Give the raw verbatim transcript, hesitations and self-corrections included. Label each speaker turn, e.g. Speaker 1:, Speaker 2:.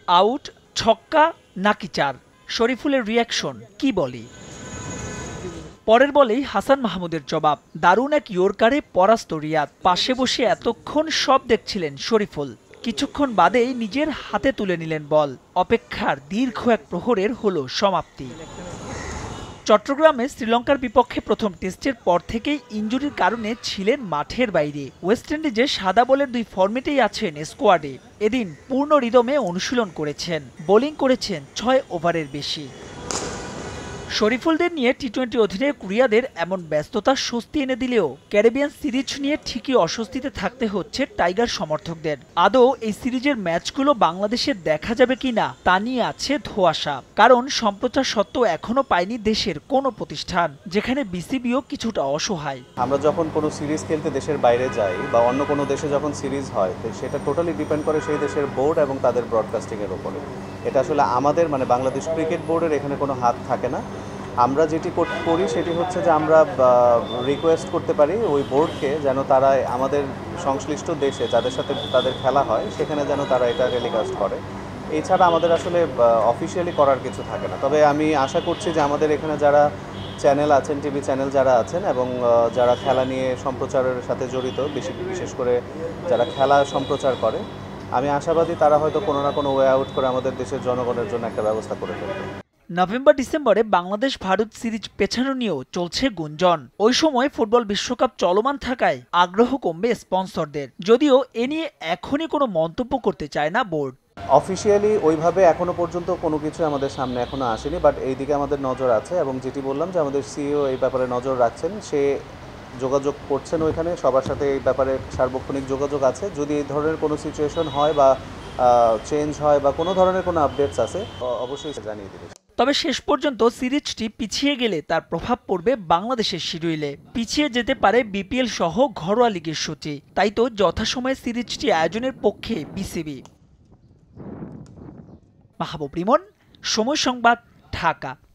Speaker 1: Out, ছক্কা নাকি চার? শরীফুলের রিয়াকশন কি বলি? পরের বলেই হাসান মাহমুদের জবাব, দারুণ এক ইয়র্কারে পরাস্ত রিয়াদ। পাশে বসে এতক্ষণ সব দেখছিলেন শরীফুল। কিছুক্ষণ বাদেই নিজের হাতে তুলে নিলেন বল। অপেক্ষার দীর্ঘ এক প্রহরের হলো সমাপ্তি। চট্টগ্রামে শ্রীলঙ্কার বিপক্ষে প্রথম টেস্টের পর থেকেই ইনজুরির কারণে ছিলেন মাঠের বাইরে। ওয়েস্ট ইন্ডিজে সাদা বলের দুই ফরম্যাটেই আছেন স্কোয়াডে। এদিন পূর্ণ রিদমে অনুশীলন করেছেন, বোলিং করেছেন ছয় ওভারের বেশি। শরীফুলদের নিয়ে টি টোয়েন্টি অধিনায়ক রিয়াদের এমন ব্যস্ততা স্বস্তি এনে দিলেও ক্যারিবিয়ান সিরিজ নিয়ে ঠিকই অস্বস্তিতে থাকতে হচ্ছে টাইগার সমর্থকদের। আদৌ এই সিরিজের ম্যাচগুলো বাংলাদেশে দেখা যাবে কিনা তা নিয়ে আছে ধোঁয়াশা। কারণ সম্প্রচার সত্ত্বেও এখনো পায়নি দেশের কোনো প্রতিষ্ঠান, যেখানে বিসিবিও কিছুটা অসহায়।
Speaker 2: আমরা যখন কোনো সিরিজ খেলতে দেশের বাইরে যাই বা অন্য কোনো দেশে যখন সিরিজ হয়, সেটা টোটালি ডিপেন্ড করে সেই দেশের বোর্ড এবং তাদের ব্রডকাস্টিংয়ের উপরে। এটা আসলে আমাদের মানে বাংলাদেশ ক্রিকেট বোর্ডের এখানে কোনো হাত থাকে না। আমরা যেটি করি সেটি হচ্ছে যে আমরা রিকোয়েস্ট করতে পারি ওই বোর্ডকে যেন তারা আমাদের সংশ্লিষ্ট দেশে যাদের সাথে তাদের খেলা হয় সেখানে যেন তারা এটা টেলিকাস্ট করে। এছাড়া আমাদের আসলে অফিসিয়ালি করার কিছু থাকে না। তবে আমি আশা করছি যে আমাদের এখানে যারা চ্যানেল আছেন, টিভি চ্যানেল যারা আছেন এবং যারা খেলা নিয়ে সম্প্রচারের সাথে জড়িত, বেশি বিশেষ করে যারা খেলা সম্প্রচার করে, আমি আশাবাদী তারা হয়তো কোনো না কোনো ওয়ে আউট করে আমাদের দেশের জনগণের জন্য একটা ব্যবস্থা করে ফেলবে।
Speaker 1: নভেম্বর ডিসেম্বরে বাংলাদেশ ভারত সিরিজ পেছানো নিয়েও চলছে গুঞ্জন। ওই সময় ফুটবল বিশ্বকাপ চলমান থাকায় আগ্রহ কমবে স্পন্সরদের। যদিও এ নিয়ে এখনই কোনো মন্তব্য করতে চায় না বোর্ড।
Speaker 2: অফিসিয়ালি ওইভাবে এখনো পর্যন্ত কোনো কিছু আমাদের সামনে এখনো আসেনি, বাট এই দিকে আমাদের নজর আছে এবং যেটি বললাম যে আমাদের সিইও এই ব্যাপারে নজর রাখছেন, সে যোগাযোগ করছেন ওইখানে, সবার সাথে এই ব্যাপারে সার্বক্ষণিক যোগাযোগ আছে। যদি এই ধরনের কোনো সিচুয়েশন হয় বা চেঞ্জ হয় বা কোনো ধরনের কোনো আপডেটস আছে অবশ্যই জানিয়ে দেবে।
Speaker 1: তবে শেষ পর্যন্ত সিরিজটি পিছিয়ে গেলে তার প্রভাব পড়বে বাংলাদেশের শিডিউলে। পিছিয়ে যেতে পারে বিপিএল সহ ঘরোয়া লিগের সূচি। তাই তো যথাসময়ে সিরিজটি আয়োজনের পক্ষে বিসিবি। মাহবুব রিমন, সময় সংবাদ, ঢাকা।